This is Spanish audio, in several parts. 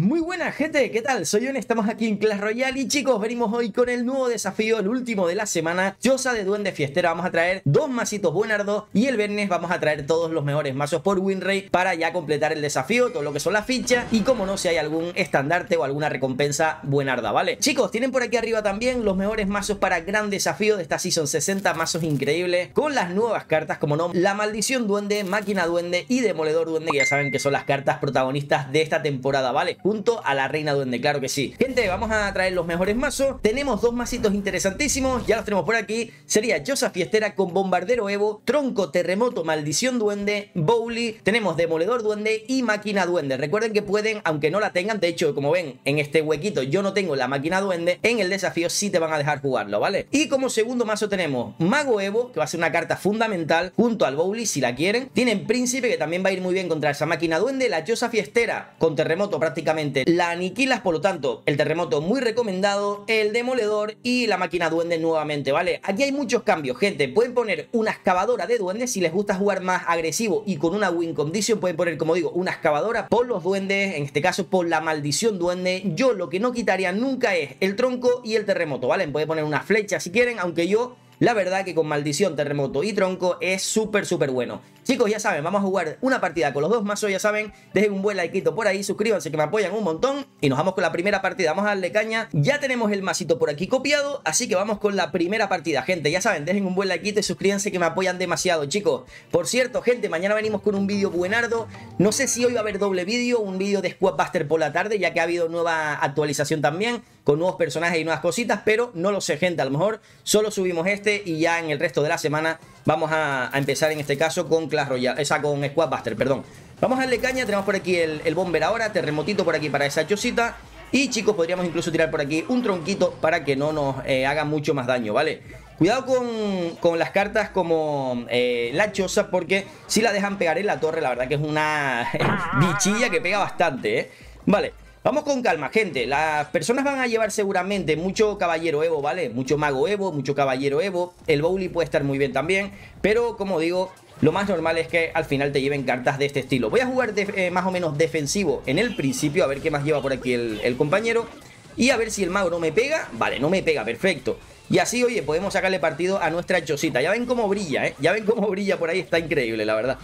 Muy buena gente, ¿qué tal? Soy Yon, estamos aquí en Clash Royale y chicos, venimos hoy con el nuevo desafío, el último de la semana, Choza de Duende Fiestera. Vamos a traer dos masitos buenardo y el viernes vamos a traer todos los mejores mazos por winrate para ya completar el desafío, todo lo que son las fichas y como no, si hay algún estandarte o alguna recompensa buenarda, ¿vale? Chicos, tienen por aquí arriba también los mejores mazos para gran desafío de esta Season 60, mazos increíbles con las nuevas cartas, como no, la Maldición Duende, Máquina Duende y Demoledor Duende, que ya saben que son las cartas protagonistas de esta temporada, ¿vale? Junto a la Reina Duende, claro que sí. Gente, vamos a traer los mejores mazos. Tenemos dos masitos interesantísimos, ya los tenemos por aquí. Sería Choza Fiestera con Bombardero Evo, Tronco Terremoto Maldición Duende, Bowly, tenemos Demoledor Duende y Máquina Duende. Recuerden que pueden, aunque no la tengan, de hecho, como ven, en este huequito yo no tengo la Máquina Duende, en el desafío sí te van a dejar jugarlo, ¿vale? Y como segundo mazo tenemos Mago Evo, que va a ser una carta fundamental, junto al Bowly si la quieren. Tienen Príncipe, que también va a ir muy bien contra esa Máquina Duende, la Choza Fiestera con Terremoto prácticamente la aniquilas, por lo tanto el Terremoto muy recomendado, el Demoledor y la Máquina Duende nuevamente, ¿vale? Aquí hay muchos cambios, gente. Pueden poner una excavadora de duendes si les gusta jugar más agresivo y con una win condition. Pueden poner, como digo, una excavadora por los duendes, en este caso por la Maldición Duende. Yo lo que no quitaría nunca es el Tronco y el Terremoto, ¿vale? Pueden poner una flecha si quieren, aunque yo la verdad que con Maldición, Terremoto y Tronco es súper bueno. Chicos, ya saben, vamos a jugar una partida con los dos mazos, ya saben. Dejen un buen likeito por ahí, suscríbanse que me apoyan un montón. Y nos vamos con la primera partida, vamos a darle caña. Ya tenemos el masito por aquí copiado, así que vamos con la primera partida. Gente, ya saben, dejen un buen likeito y suscríbanse que me apoyan demasiado, chicos. Por cierto, gente, mañana venimos con un vídeo buenardo. No sé si hoy va a haber doble vídeo, un vídeo de Squad Buster por la tarde, ya que ha habido nueva actualización también, con nuevos personajes y nuevas cositas, pero no lo sé, gente. A lo mejor solo subimos este y ya en el resto de la semana vamos a empezar en este caso con Clash Royale, con Squad Buster, perdón. Vamos a darle caña, tenemos por aquí el Bomber ahora, Terremotito por aquí para esa chocita. Y chicos, podríamos incluso tirar por aquí un tronquito para que no nos haga mucho más daño, ¿vale? Cuidado con las cartas como la choza, porque si la dejan pegar en la torre, la verdad que es una bichilla que pega bastante, ¿eh? Vale. Vamos con calma, gente. Las personas van a llevar seguramente mucho Caballero Evo, ¿vale? Mucho Mago Evo, mucho Caballero Evo. El Bowly puede estar muy bien también, pero como digo, lo más normal es que al final te lleven cartas de este estilo. Voy a jugar más o menos defensivo en el principio, a ver qué más lleva por aquí el compañero. Y a ver si el mago no me pega. Vale, no me pega, perfecto. Y así, oye, podemos sacarle partido a nuestra chocita. Ya ven cómo brilla, ¿eh? Ya ven cómo brilla por ahí, está increíble, la verdad.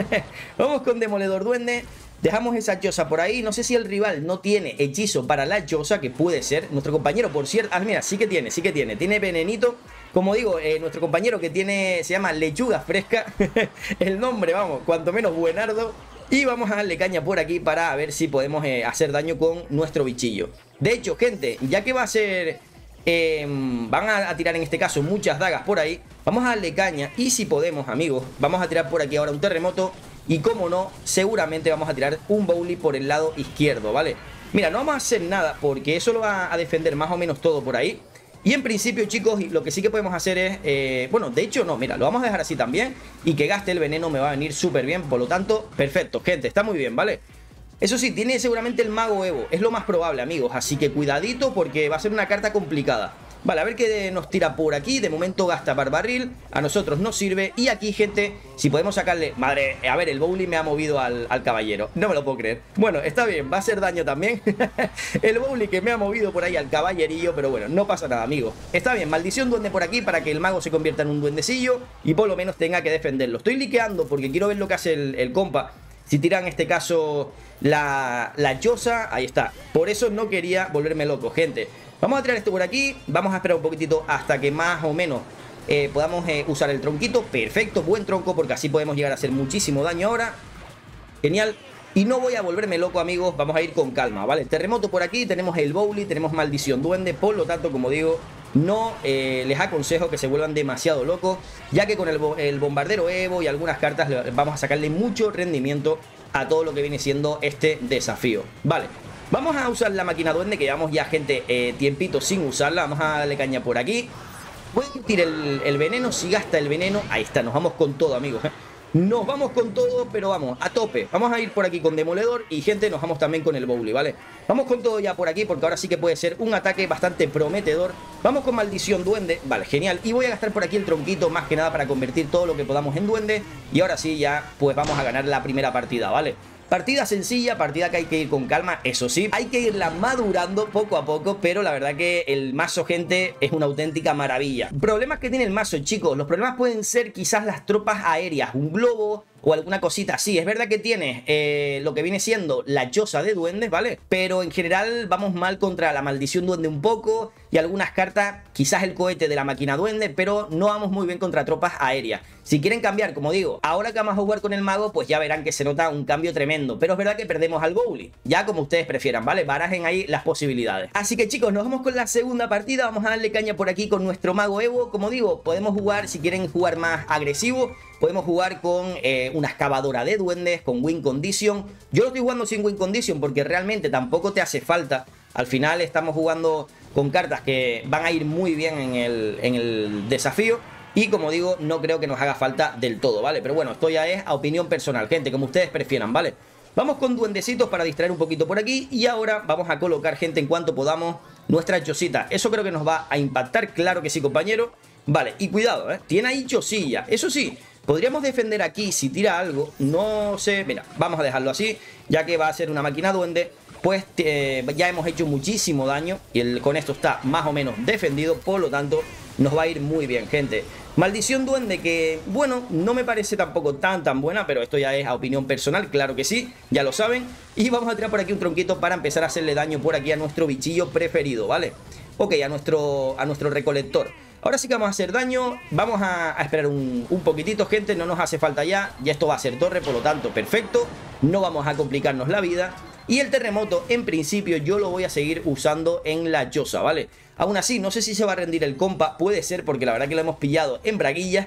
Vamos con Demoledor Duende. Dejamos esa choza por ahí. No sé si el rival no tiene hechizo para la choza, que puede ser. Nuestro compañero, por cierto... Ah, mira, sí que tiene, sí que tiene. Tiene venenito. Como digo, nuestro compañero que tiene... Se llama Lechuga Fresca. El nombre, vamos, cuanto menos buenardo. Y vamos a darle caña por aquí para ver si podemos hacer daño con nuestro bichillo. De hecho, gente, ya que va a ser... van a tirar en este caso muchas dagas por ahí. Vamos a darle caña. Y si podemos, amigos, vamos a tirar por aquí ahora un terremoto. Y como no, seguramente vamos a tirar un Bowly por el lado izquierdo, ¿vale? Mira, no vamos a hacer nada porque eso lo va a defender más o menos todo por ahí. Y en principio, chicos, lo que sí que podemos hacer es... bueno, de hecho no, mira, lo vamos a dejar así también. Y que gaste el veneno me va a venir súper bien. Por lo tanto, perfecto, gente, está muy bien, ¿vale? Eso sí, tiene seguramente el Mago Evo. Es lo más probable, amigos. Así que cuidadito porque va a ser una carta complicada. Vale, a ver qué nos tira por aquí. De momento gasta Barbarril. A nosotros nos sirve. Y aquí, gente, si podemos sacarle... Madre, a ver, el Bowly me ha movido al caballero. No me lo puedo creer. Bueno, está bien, va a hacer daño también. El Bowly que me ha movido por ahí al caballerillo. Pero bueno, no pasa nada, amigos. Está bien, Maldición Duende por aquí para que el mago se convierta en un duendecillo. Y por lo menos tenga que defenderlo. Estoy liqueando porque quiero ver lo que hace el compa. Si tira en este caso la choza, ahí está. Por eso no quería volverme loco, gente. Vamos a tirar esto por aquí. Vamos a esperar un poquitito hasta que más o menos podamos usar el tronquito. Perfecto, buen tronco porque así podemos llegar a hacer muchísimo daño ahora. Genial. Y no voy a volverme loco, amigos. Vamos a ir con calma, ¿vale? Terremoto por aquí. Tenemos el Bowly, tenemos Maldición Duende. Por lo tanto, como digo, no les aconsejo que se vuelvan demasiado locos, ya que con el Bombardero Evo y algunas cartas vamos a sacarle mucho rendimiento a todo lo que viene siendo este desafío. Vale, vamos a usar la Máquina Duende, que llevamos ya, gente, tiempito sin usarla. Vamos a darle caña por aquí. Puede tirar el veneno, si gasta el veneno. Ahí está, nos vamos con todo, amigos. Nos vamos con todo, pero vamos, a tope. Vamos a ir por aquí con Demoledor y, gente, nos vamos también con el Bowly, ¿vale? Vamos con todo ya por aquí porque ahora sí que puede ser un ataque bastante prometedor. Vamos con Maldición Duende, vale, genial. Y voy a gastar por aquí el tronquito más que nada para convertir todo lo que podamos en duende. Y ahora sí ya, pues vamos a ganar la primera partida, ¿vale? Partida sencilla, partida que hay que ir con calma, eso sí, hay que irla madurando poco a poco, pero la verdad que el mazo, gente, es una auténtica maravilla. Problemas que tiene el mazo, chicos, los problemas pueden ser quizás las tropas aéreas, un globo o alguna cosita así. Es verdad que tiene lo que viene siendo la choza de duendes, ¿vale? Pero en general vamos mal contra la maldición duende un poco y algunas cartas, quizás el cohete de la máquina duende, pero no vamos muy bien contra tropas aéreas. Si quieren cambiar, como digo, ahora que vamos a jugar con el mago, pues ya verán que se nota un cambio tremendo, pero es verdad que perdemos al Bowly, ya como ustedes prefieran, ¿vale? Barajen ahí las posibilidades. Así que chicos, nos vamos con la segunda partida, vamos a darle caña por aquí con nuestro mago Evo. Como digo, podemos jugar, si quieren jugar más agresivo, podemos jugar con una excavadora de duendes, con win condition. Yo lo estoy jugando sin win condition porque realmente tampoco te hace falta. Al final estamos jugando con cartas que van a ir muy bien en el desafío. Y como digo, no creo que nos haga falta del todo, ¿vale? Pero bueno, esto ya es a opinión personal, gente, como ustedes prefieran, ¿vale? Vamos con duendecitos para distraer un poquito por aquí. Y ahora vamos a colocar, gente, en cuanto podamos, nuestra chocita. Eso creo que nos va a impactar, claro que sí, compañero. Vale, y cuidado, tiene ahí chocilla. Eso sí, podríamos defender aquí si tira algo. No sé, mira, vamos a dejarlo así, ya que va a ser una máquina duende. Pues ya hemos hecho muchísimo daño y con esto está más o menos defendido, por lo tanto nos va a ir muy bien, gente. Maldición duende que, bueno, no me parece tampoco tan buena, pero esto ya es a opinión personal, claro que sí, ya lo saben. Y vamos a tirar por aquí un tronquito para empezar a hacerle daño por aquí a nuestro bichillo preferido, ¿vale? Ok, a nuestro recolector. Ahora sí que vamos a hacer daño, vamos a esperar un poquitito, gente, no nos hace falta ya esto va a ser torre, por lo tanto, perfecto, no vamos a complicarnos la vida. Y el terremoto, en principio, yo lo voy a seguir usando en la choza, ¿vale? Aún así, no sé si se va a rendir el compa, puede ser, porque la verdad que lo hemos pillado en braguillas.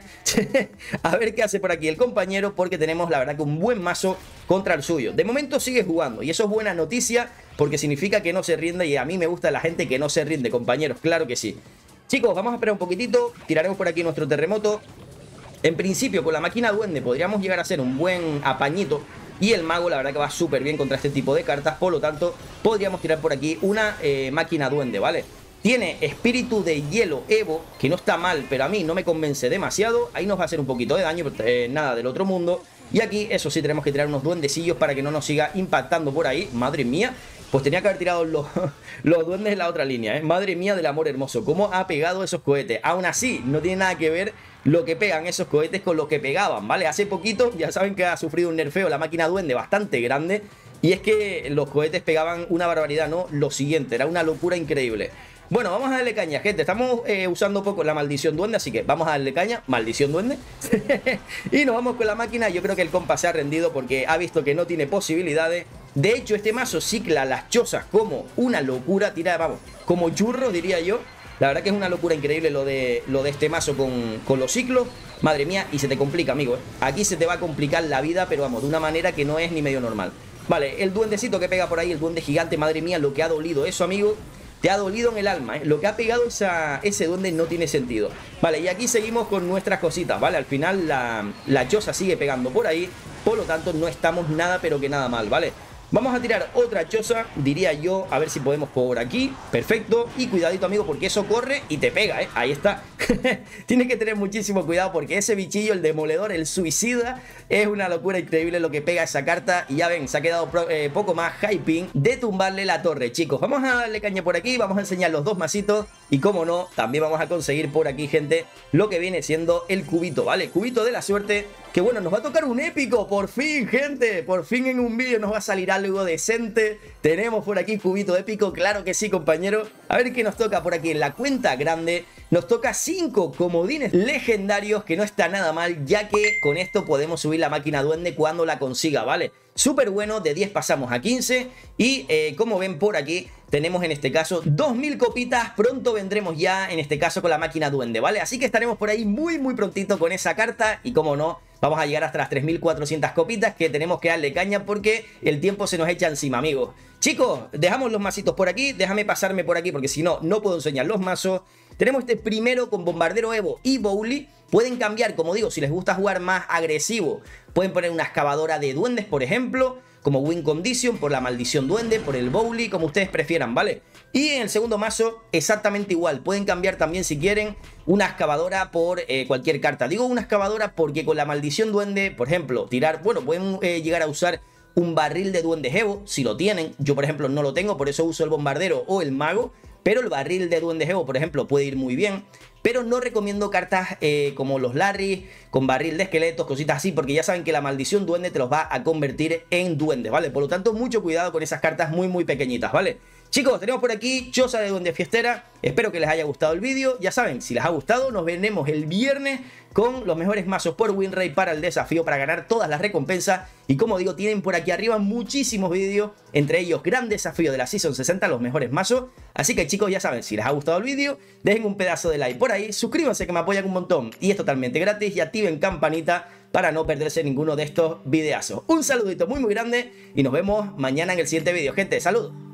A ver qué hace por aquí el compañero, porque tenemos, la verdad, que un buen mazo contra el suyo. De momento sigue jugando, y eso es buena noticia, porque significa que no se rinde, y a mí me gusta la gente que no se rinde, compañeros, claro que sí. Chicos, vamos a esperar un poquitito, tiraremos por aquí nuestro terremoto. En principio, con la máquina duende podríamos llegar a hacer un buen apañito. Y el mago, la verdad que va súper bien contra este tipo de cartas. Por lo tanto, podríamos tirar por aquí una máquina duende, ¿vale? Tiene espíritu de hielo Evo, que no está mal, pero a mí no me convence demasiado. Ahí nos va a hacer un poquito de daño, nada del otro mundo. Y aquí, eso sí, tenemos que tirar unos duendecillos para que no nos siga impactando por ahí. Madre mía, pues tenía que haber tirado los duendes en la otra línea, ¿eh? Madre mía del amor hermoso, cómo ha pegado esos cohetes. Aún así, no tiene nada que ver lo que pegan esos cohetes con lo que pegaban, ¿vale? Hace poquito, ya saben que ha sufrido un nerfeo la máquina duende bastante grande. Y es que los cohetes pegaban una barbaridad, ¿no? Lo siguiente, era una locura increíble. Bueno, vamos a darle caña, gente. Estamos usando poco la maldición duende, así que vamos a darle caña. Maldición duende. Y nos vamos con la máquina. Yo creo que el compa se ha rendido porque ha visto que no tiene posibilidades. De hecho, este mazo cicla las chozas como una locura. Tira, vamos, como churros, diría yo. La verdad que es una locura increíble lo de este mazo con los ciclos. Madre mía, y se te complica, amigo, ¿eh? Aquí se te va a complicar la vida, pero vamos, de una manera que no es ni medio normal. Vale, el duendecito que pega por ahí, el duende gigante. Madre mía, lo que ha dolido eso, amigo. Te ha dolido en el alma, ¿eh? Lo que ha pegado ese duende no tiene sentido. Vale, y aquí seguimos con nuestras cositas, ¿vale? Al final la choza sigue pegando por ahí. Por lo tanto, no estamos nada, pero que nada mal, ¿vale? Vamos a tirar otra choza, diría yo, a ver si podemos por aquí. Perfecto, y cuidadito, amigo, porque eso corre y te pega, ¿eh? Ahí está. Tienes que tener muchísimo cuidado porque ese bichillo, el demoledor, el suicida, es una locura increíble lo que pega esa carta. Y ya ven, se ha quedado poco más hyping de tumbarle la torre, chicos. Vamos a darle caña por aquí, vamos a enseñar los dos masitos. Y como no, también vamos a conseguir por aquí, gente, lo que viene siendo el cubito, ¿vale? Cubito de la suerte. Que bueno, nos va a tocar un épico, por fin, gente. Por fin en un vídeo nos va a salir algo decente. Tenemos por aquí cubito épico, claro que sí, compañero. A ver qué nos toca por aquí en la cuenta grande. Nos toca 5 comodines legendarios, que no está nada mal, ya que con esto podemos subir la máquina duende cuando la consiga, ¿vale? Súper bueno, de 10 pasamos a 15 y como ven por aquí tenemos en este caso 2000 copitas, pronto vendremos ya en este caso con la máquina duende, ¿vale? Así que estaremos por ahí muy prontito con esa carta y como no, vamos a llegar hasta las 3400 copitas que tenemos que darle caña porque el tiempo se nos echa encima, amigos. Chicos, dejamos los masitos por aquí, déjame pasarme por aquí porque si no, no puedo enseñar los mazos. Tenemos este primero con Bombardero Evo y Bowly. Pueden cambiar, como digo, si les gusta jugar más agresivo, pueden poner una excavadora de duendes, por ejemplo, como win condition, por la maldición duende, por el Bowly, como ustedes prefieran, ¿vale? Y en el segundo mazo, exactamente igual. Pueden cambiar también, si quieren, una excavadora por cualquier carta. Digo una excavadora porque con la maldición duende, por ejemplo, tirar, bueno, pueden llegar a usar un barril de duendes Evo, si lo tienen. Yo, por ejemplo, no lo tengo, por eso uso el bombardero o el mago, pero el barril de duendes Evo, por ejemplo, puede ir muy bien. Pero no recomiendo cartas como los Larry, con barril de esqueletos, cositas así, porque ya saben que la maldición duende te los va a convertir en duendes, ¿vale? Por lo tanto, mucho cuidado con esas cartas muy pequeñitas, ¿vale? Chicos, tenemos por aquí Choza de Duende Fiestera. Espero que les haya gustado el vídeo. Ya saben, si les ha gustado, nos veremos el viernes con los mejores mazos por Winray para el desafío, para ganar todas las recompensas. Y como digo, tienen por aquí arriba muchísimos vídeos, entre ellos gran desafío de la Season 60, los mejores mazos. Así que chicos, ya saben, si les ha gustado el vídeo, dejen un pedazo de like por ahí, suscríbanse que me apoyan un montón y es totalmente gratis, y activen campanita para no perderse ninguno de estos videazos. Un saludito muy grande y nos vemos mañana en el siguiente vídeo, gente. ¡Saludos!